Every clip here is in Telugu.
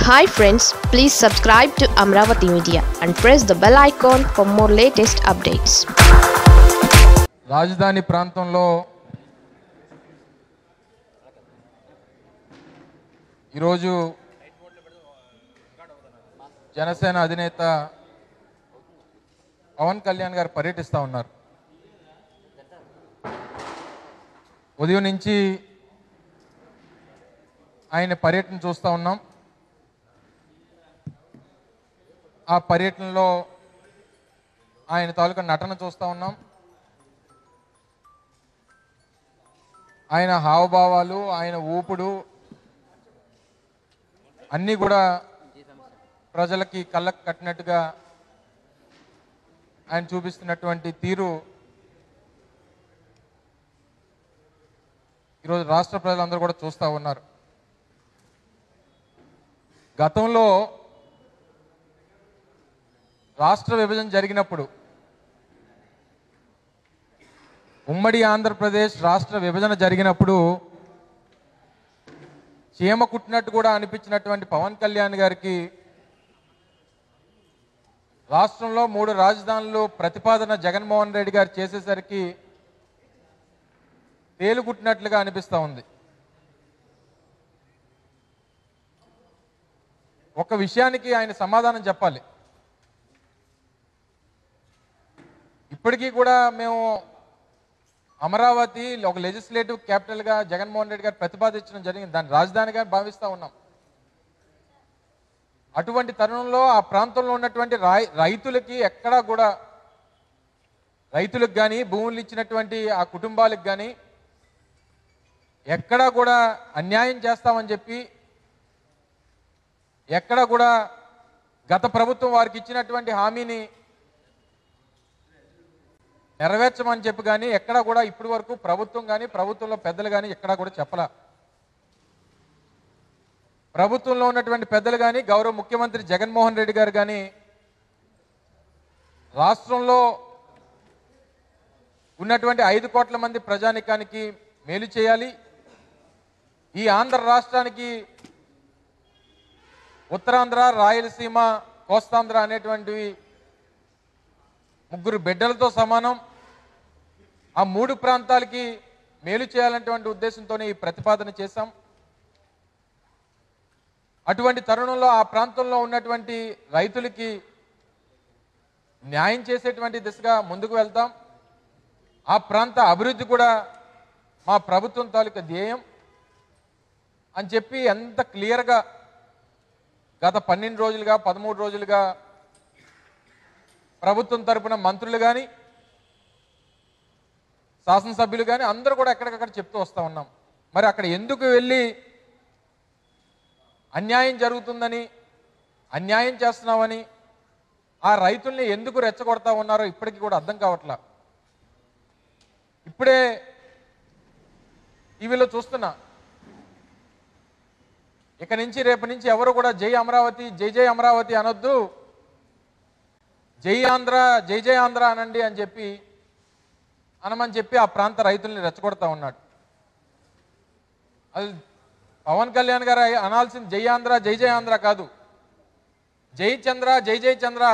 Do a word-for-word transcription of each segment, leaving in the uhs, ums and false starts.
Hi friends, please subscribe to Amravati Media and press the bell icon for more latest updates. రాజధాని ప్రాంతంలో ఈరోజు జనసేన అధినేత పవన్ కళ్యాణ్ గారు పర్యటిస్తూ ఉన్నారు. ఉదయం నుంచి ఆయన పర్యటన చూస్తూ ఉన్నాం. ఆ పర్యటనలో ఆయన తాలూకా నటన చూస్తూ ఉన్నాం. ఆయన హావభావాలు, ఆయన ఊపుడు అన్నీ కూడా ప్రజలకి కళ్ళకు కట్టినట్టుగా ఆయన చూపిస్తున్నటువంటి తీరు ఈరోజు రాష్ట్ర ప్రజలందరూ కూడా చూస్తూ ఉన్నారు. గతంలో రాష్ట్ర విభజన జరిగినప్పుడు, ఉమ్మడి ఆంధ్రప్రదేశ్ రాష్ట్ర విభజన జరిగినప్పుడు చీమ కుట్టినట్టు కూడా అనిపించినటువంటి పవన్ కళ్యాణ్ గారికి రాష్ట్రంలో మూడు రాజధానులు ప్రతిపాదన జగన్మోహన్ రెడ్డి గారు చేసేసరికి తేలుకుట్టినట్లుగా అనిపిస్తూ ఉంది. ఒక విషయానికి ఆయన సమాధానం చెప్పాలి. ఇప్పటికీ కూడా మేము అమరావతి ఒక లెజిస్లేటివ్ క్యాపిటల్గా జగన్మోహన్ రెడ్డి గారు ప్రతిపాదించడం జరిగింది, దాన్ని రాజధానిగా భావిస్తూ ఉన్నాం. అటువంటి తరుణంలో ఆ ప్రాంతంలో ఉన్నటువంటి రైతులకి ఎక్కడా కూడా, రైతులకు కానీ భూములు ఇచ్చినటువంటి ఆ కుటుంబాలకు కానీ ఎక్కడా కూడా అన్యాయం చేస్తామని చెప్పి, ఎక్కడా కూడా గత ప్రభుత్వం వారికి ఇచ్చినటువంటి హామీని నెరవేర్చమని చెప్పి కానీ ఎక్కడా కూడా ఇప్పటి వరకు ప్రభుత్వం కానీ ప్రభుత్వంలో పెద్దలు కానీ ఎక్కడా కూడా చెప్పలా. ప్రభుత్వంలో ఉన్నటువంటి పెద్దలు కానీ గౌరవ ముఖ్యమంత్రి జగన్మోహన్ రెడ్డి గారు కానీ రాష్ట్రంలో ఉన్నటువంటి ఐదు కోట్ల మంది ప్రజానికానికి మేలు చేయాలి, ఈ ఆంధ్ర రాష్ట్రానికి ఉత్తరాంధ్ర, రాయలసీమ, కోస్తాంధ్ర అనేటువంటివి ముగ్గురు బిడ్డలతో సమానం, ఆ మూడు ప్రాంతాలకి మేలు చేయాలనేటువంటి ఉద్దేశంతోనే ఈ ప్రతిపాదన చేశాం. అటువంటి తరుణంలో ఆ ప్రాంతంలో ఉన్నటువంటి రైతులకి న్యాయం చేసేటువంటి దిశగా ముందుకు వెళ్తాం. ఆ ప్రాంత అభివృద్ధి కూడా మా ప్రభుత్వం తాలూకా ధ్యేయం అని చెప్పి ఎంత క్లియర్గా గత పన్నెండు రోజులుగా పదమూడు రోజులుగా ప్రభుత్వం తరపున మంత్రులు కానీ శాసనసభ్యులు కానీ అందరూ కూడా ఎక్కడికక్కడ చెప్తూ వస్తూ ఉన్నాం. మరి అక్కడ ఎందుకు వెళ్ళి అన్యాయం జరుగుతుందని, అన్యాయం చేస్తున్నామని ఆ రైతుల్ని ఎందుకు రెచ్చగొడతా ఉన్నారో ఇప్పటికీ కూడా అర్థం కావట్లా. ఇప్పుడే టీవీలో చూస్తున్నా, ఇక నుంచి రేపు నుంచి ఎవరు కూడా జై అమరావతి, జై జై అమరావతి అనొద్దు, జై ఆంధ్ర, జై జై ఆంధ్ర అనండి అని చెప్పి అనమని చెప్పి ఆ ప్రాంత రైతుల్ని రెచ్చగొడతా ఉన్నాడు. అది పవన్ కళ్యాణ్ గారు అనాల్సింది జై ఆంధ్ర, జై జై ఆంధ్ర కాదు, జై చంద్ర, జై జై చంద్ర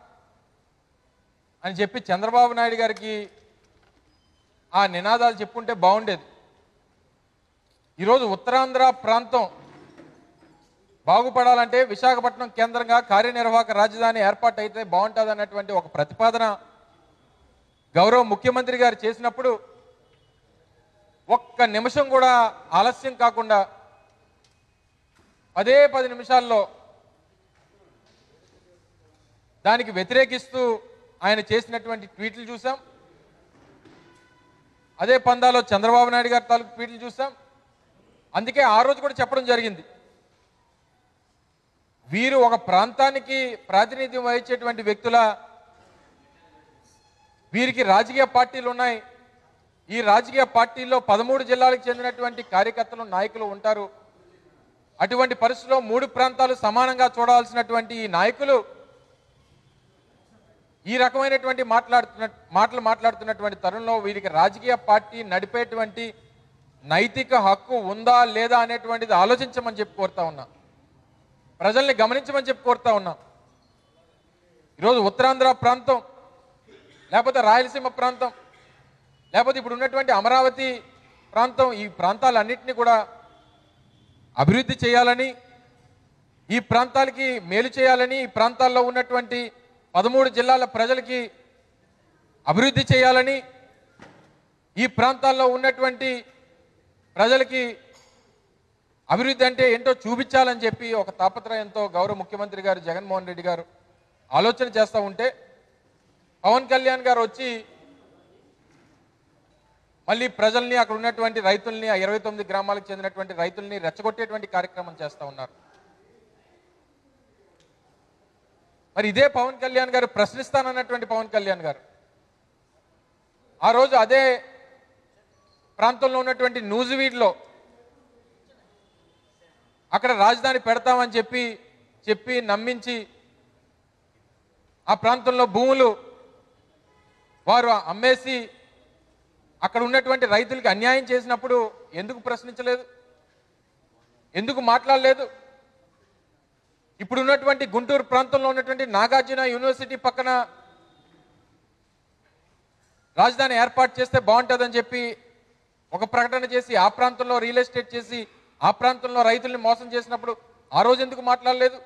అని చెప్పి చంద్రబాబు నాయుడు గారికి ఆ నినాదాలు చెప్పుంటే బాగుండేది. ఈరోజు ఉత్తరాంధ్ర ప్రాంతం బాగుపడాలంటే విశాఖపట్నం కేంద్రంగా కార్యనిర్వాహక రాజధాని ఏర్పాటు అయితే బాగుంటుంది అన్నటువంటి ఒక ప్రతిపాదన గౌరవ ముఖ్యమంత్రి గారు చేసినప్పుడు ఒక్క నిమిషం కూడా ఆలస్యం కాకుండా పదే పది నిమిషాల్లో దానికి వ్యతిరేకిస్తూ ఆయన చేసినటువంటి ట్వీట్లు చూసాం. అదే పందాలో చంద్రబాబు నాయుడు గారి తాలూకు ట్వీట్లు చూసాం. అందుకే ఆ రోజు కూడా చెప్పడం జరిగింది, వీరు ఒక ప్రాంతానికి ప్రాతినిధ్యం వహించేటువంటి వ్యక్తుల, వీరికి రాజకీయ పార్టీలు ఉన్నాయి, ఈ రాజకీయ పార్టీల్లో పదమూడు జిల్లాలకు చెందినటువంటి కార్యకర్తలు, నాయకులు ఉంటారు. అటువంటి పరిస్థితుల్లో మూడు ప్రాంతాలు సమానంగా చూడాల్సినటువంటి ఈ నాయకులు ఈ రకమైనటువంటి మాట్లాడుతున్న మాటలు మాట్లాడుతున్నటువంటి తరుణంలో వీరికి రాజకీయ పార్టీ నడిపేటువంటి నైతిక హక్కు ఉందా లేదా అనేటువంటిది ఆలోచించమని చెప్పి కోరుతా ఉన్నా. ప్రజల్ని గమనించమని చెప్పి కోరుతా ఉన్నాం. ఈరోజు ఉత్తరాంధ్ర ప్రాంతం, లేకపోతే రాయలసీమ ప్రాంతం, లేకపోతే ఇప్పుడు ఉన్నటువంటి అమరావతి ప్రాంతం, ఈ ప్రాంతాలన్నింటినీ కూడా అభివృద్ధి చేయాలని, ఈ ప్రాంతాలకి మేలు చేయాలని, ఈ ప్రాంతాల్లో ఉన్నటువంటి పదమూడు జిల్లాల ప్రజలకి అభివృద్ధి చేయాలని, ఈ ప్రాంతాల్లో ఉన్నటువంటి ప్రజలకి అభివృద్ధి అంటే ఏంటో చూపించాలని చెప్పి ఒక తాపత్రయంతో గౌరవ ముఖ్యమంత్రి గారు జగన్మోహన్ రెడ్డి గారు ఆలోచన చేస్తూ ఉంటే, పవన్ కళ్యాణ్ గారు వచ్చి మళ్ళీ ప్రజల్ని, అక్కడ ఉన్నటువంటి రైతుల్ని, ఆ ఇరవై తొమ్మిది గ్రామాలకు చెందినటువంటి రైతుల్ని రెచ్చగొట్టేటువంటి కార్యక్రమం చేస్తూ ఉన్నారు. మరి ఇదే పవన్ కళ్యాణ్ గారు ప్రశ్నిస్తానన్నటువంటి పవన్ కళ్యాణ్ గారు ఆ రోజు అదే ప్రాంతంలో ఉన్నటువంటి నూజివీడ్లో అక్కడ రాజధాని పెడతామని చెప్పి చెప్పి నమ్మించి ఆ ప్రాంతంలో భూములు వారు అమ్మేసి అక్కడ ఉన్నటువంటి రైతులకి అన్యాయం చేసినప్పుడు ఎందుకు ప్రశ్నించలేదు? ఎందుకు మాట్లాడలేదు? ఇప్పుడు ఉన్నటువంటి గుంటూరు ప్రాంతంలో ఉన్నటువంటి నాగార్జున యూనివర్సిటీ పక్కన రాజధాని ఏర్పాటు చేస్తే బాగుంటుందని చెప్పి ఒక ప్రకటన చేసి ఆ ప్రాంతంలో రియల్ ఎస్టేట్ చేసి ఆ ప్రాంతంలో రైతుల్ని మోసం చేసినప్పుడు ఆ రోజు ఎందుకు మాట్లాడలేదు?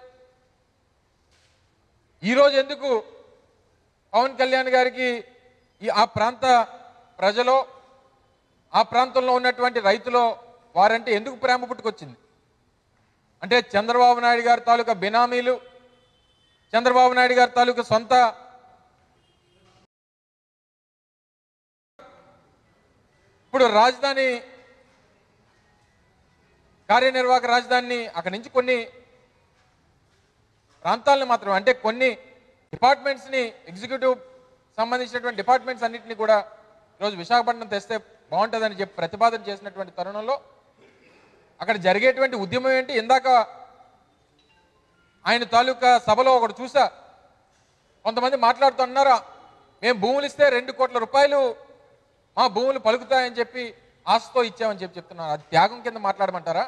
ఈరోజు ఎందుకు పవన్ కళ్యాణ్ గారికి ఈ ఆ ప్రాంత ప్రజలో, ఆ ప్రాంతంలో ఉన్నటువంటి రైతులో వారంటే ఎందుకు ప్రేమ పుట్టుకొచ్చింది? అంటే చంద్రబాబు నాయుడు గారి తాలూకా బినామీలు, చంద్రబాబు నాయుడు గారి తాలూకా సొంత ఇప్పుడు రాజధాని కార్యనిర్వాహక రాజధానిని అక్కడి నుంచి కొన్ని ప్రాంతాలను మాత్రం, అంటే కొన్ని డిపార్ట్మెంట్స్ని, ఎగ్జిక్యూటివ్ సంబంధించినటువంటి డిపార్ట్మెంట్స్ అన్నింటినీ కూడా ఈరోజు విశాఖపట్నం తెస్తే బాగుంటుందని చెప్పి ప్రతిపాదన చేసినటువంటి తరుణంలో అక్కడ జరిగేటువంటి ఉద్యమం ఏంటి? ఇందాక ఆయన తాలూకా సభలో ఒకటి చూసా, కొంతమంది మాట్లాడుతున్నారు, మేము భూములు ఇస్తే రెండు కోట్ల రూపాయలు మా భూములు పలుకుతాయని చెప్పి ఆశతో ఇచ్చామని చెప్పి చెప్తున్నారు. అది త్యాగం కింద మాట్లాడమంటారా?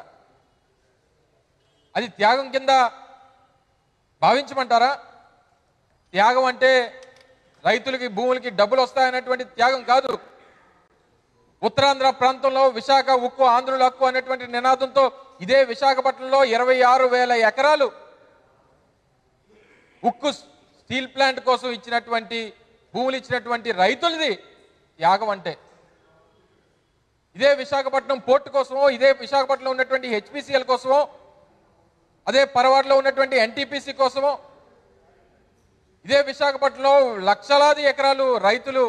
అది త్యాగం కింద భావించమంటారా? త్యాగం అంటే రైతులకి భూములకి డబ్బులు వస్తాయనేటువంటి త్యాగం కాదు. ఉత్తరాంధ్ర ప్రాంతంలో విశాఖ ఉక్కు ఆంధ్రుల హక్కు అనేటువంటి నినాదంతో ఇదే విశాఖపట్నంలో ఇరవై ఆరు వేల ఎకరాలు ఉక్కు స్టీల్ ప్లాంట్ కోసం ఇచ్చినటువంటి భూములు ఇచ్చినటువంటి రైతులది త్యాగం అంటే. ఇదే విశాఖపట్నం పోర్టు కోసమో, ఇదే విశాఖపట్నంలో ఉన్నటువంటి హెచ్పిసిఎల్ కోసమో, అదే పరవాడలో ఉన్నటువంటి ఎన్టీపీసీ కోసమో, ఇదే విశాఖపట్నంలో లక్షలాది ఎకరాలు రైతులు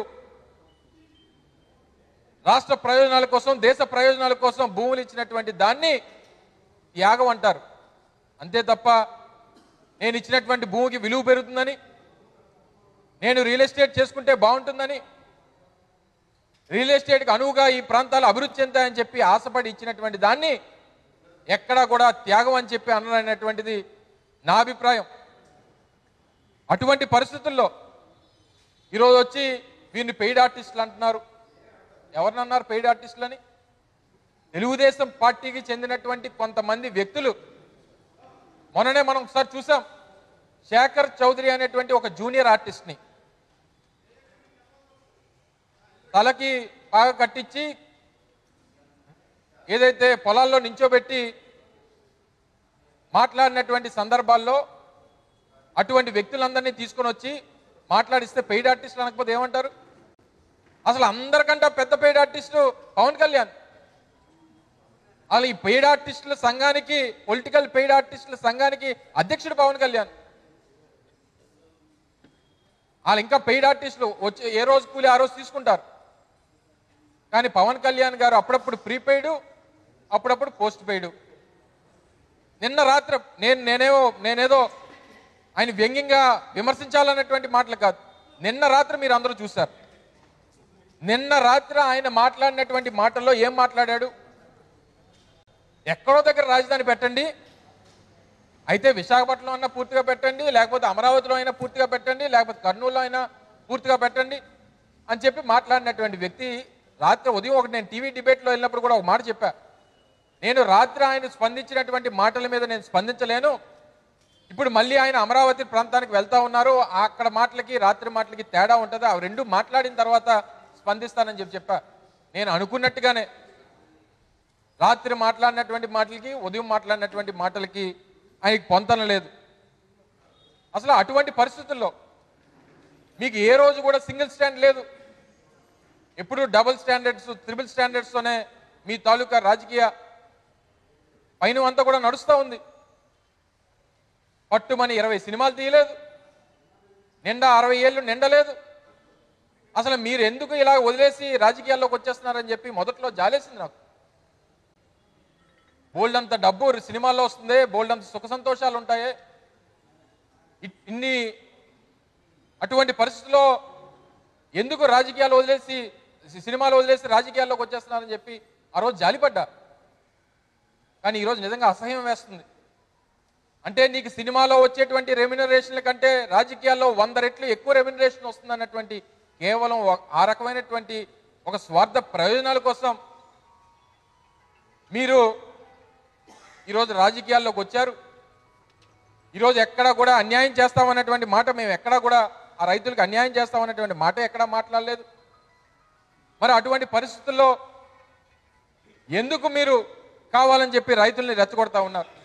రాష్ట్ర ప్రయోజనాల కోసం, దేశ ప్రయోజనాల కోసం భూములు ఇచ్చినటువంటి దాన్ని త్యాగం అంటారు. అంతే తప్ప నేను ఇచ్చినటువంటి భూమికి విలువ పెరుగుతుందని, నేను రియల్ ఎస్టేట్ చేసుకుంటే బాగుంటుందని, రియల్ ఎస్టేట్కి అనువుగా ఈ ప్రాంతాలు అభివృద్ధి చెందాయని చెప్పి ఆశపడి ఇచ్చినటువంటి దాన్ని ఎక్కడా కూడా త్యాగం అని చెప్పి అనరైనటువంటిది నా అభిప్రాయం. అటువంటి పరిస్థితుల్లో ఈరోజు వచ్చి వీరిని పెయిడ్ ఆర్టిస్టులు అంటున్నారు. ఎవరినన్నారు పెయిడ్ ఆర్టిస్టులని? తెలుగుదేశం పార్టీకి చెందినటువంటి కొంతమంది వ్యక్తులు. మొన్ననే మనం ఒకసారి చూసాం, శేఖర్ చౌదరి అనేటువంటి ఒక జూనియర్ ఆర్టిస్ట్ని తలకి బాగా కట్టించి ఏదైతే పొలాల్లో నించోబెట్టి మాట్లాడినటువంటి సందర్భాల్లో అటువంటి వ్యక్తులందరినీ తీసుకొని వచ్చి మాట్లాడిస్తే పెయిడ్ ఆర్టిస్టులు అనకపోతే ఏమంటారు? అసలు అందరికంటే పెద్ద పెయిడ్ ఆర్టిస్టు పవన్ కళ్యాణ్. అసలు ఈ పెయిడ్ ఆర్టిస్టుల సంఘానికి, పొలిటికల్ పెయిడ్ ఆర్టిస్టుల సంఘానికి అధ్యక్షుడు పవన్ కళ్యాణ్. వాళ్ళు ఇంకా పెయిడ్ ఆర్టిస్టులు వచ్చి ఏ రోజు కూలి ఆ రోజు తీసుకుంటారు. కానీ పవన్ కళ్యాణ్ గారు అప్పుడప్పుడు ప్రీపెయిడ్, అప్పుడప్పుడు పోస్ట్ పెయిడ్. నిన్న రాత్రి నేను నేనేవో నేనేదో ఆయన వ్యంగ్యంగా విమర్శించాలన్నటువంటి మాటలు కాదు, నిన్న రాత్రి మీరు అందరూ చూశారు. నిన్న రాత్రి ఆయన మాట్లాడినటువంటి మాటల్లో ఏం మాట్లాడాడు? ఎక్కడో దగ్గర రాజధాని పెట్టండి, అయితే విశాఖపట్నంలో అయినా పూర్తిగా పెట్టండి, లేకపోతే అమరావతిలో అయినా పూర్తిగా పెట్టండి, లేకపోతే కర్నూలులో అయినా పూర్తిగా పెట్టండి అని చెప్పి మాట్లాడినటువంటి వ్యక్తి రాత్రి ఉదయం ఒకటి నేను టీవీ డిబేట్లో వెళ్ళినప్పుడు కూడా ఒక మాట చెప్పా, నేను రాత్రి ఆయన స్పందించినటువంటి మాటల మీద నేను స్పందించలేను, ఇప్పుడు మళ్ళీ ఆయన అమరావతి ప్రాంతానికి వెళ్తా ఉన్నారు. అక్కడ మాటలకి రాత్రి మాటలకి తేడా ఉంటుంది. అవి రెండు మాట్లాడిన తర్వాత స్పందిస్తానని చెప్పి చెప్పా. నేను అనుకున్నట్టుగానే రాత్రి మాట్లాడినటువంటి మాటలకి ఉదయం మాట్లాడినటువంటి మాటలకి ఆయనకి పొంతన లేదు. అసలు అటువంటి పరిస్థితుల్లో మీకు ఏ రోజు కూడా సింగిల్ స్టాండ్ లేదు. ఎప్పుడు డబుల్ స్టాండర్డ్స్ త్రిబుల్ స్టాండర్డ్స్తోనే మీ తాలూకా రాజకీయ పైన అంతా కూడా నడుస్తూ ఉంది. పట్టుమని ఇరవై సినిమాలు తీయలేదు, నిండా అరవై ఏళ్ళు నిండలేదు. అసలు మీరు ఎందుకు ఇలా వదిలేసి రాజకీయాల్లోకి వచ్చేస్తున్నారని చెప్పి మొదట్లో జాలేసింది నాకు. బోల్డ్ అంత డబ్బు సినిమాల్లో వస్తుంది, బోల్డ్ అంత సుఖ సంతోషాలు ఉంటాయి. ఇన్ని అటువంటి పరిస్థితుల్లో ఎందుకు రాజకీయాలు వదిలేసి సినిమాలు వదిలేసి రాజకీయాల్లోకి వచ్చేస్తున్నారని చెప్పి ఆ రోజు జాలిపడ్డా. కానీ ఈరోజు నిజంగా అసహ్యం వేస్తుంది. అంటే నీకు సినిమాలో వచ్చేటువంటి రెమ్యునరేషన్ల కంటే రాజకీయాల్లో వంద రెట్లు ఎక్కువ రెమ్యునరేషన్ వస్తుందన్నటువంటి కేవలం ఆ రకమైనటువంటి ఒక స్వార్థ ప్రయోజనాల కోసం మీరు ఈరోజు రాజకీయాల్లోకి వచ్చారు. ఈరోజు ఎక్కడా కూడా అన్యాయం చేస్తామన్నటువంటి మాట, మేము ఎక్కడా కూడా ఆ రైతులకు అన్యాయం చేస్తామన్నటువంటి మాట ఎక్కడా మాట్లాడలేదు. మరి అటువంటి పరిస్థితుల్లో ఎందుకు మీరు కావాలని చెప్పి రైతుల్ని రెచ్చగొడతా ఉన్నారు?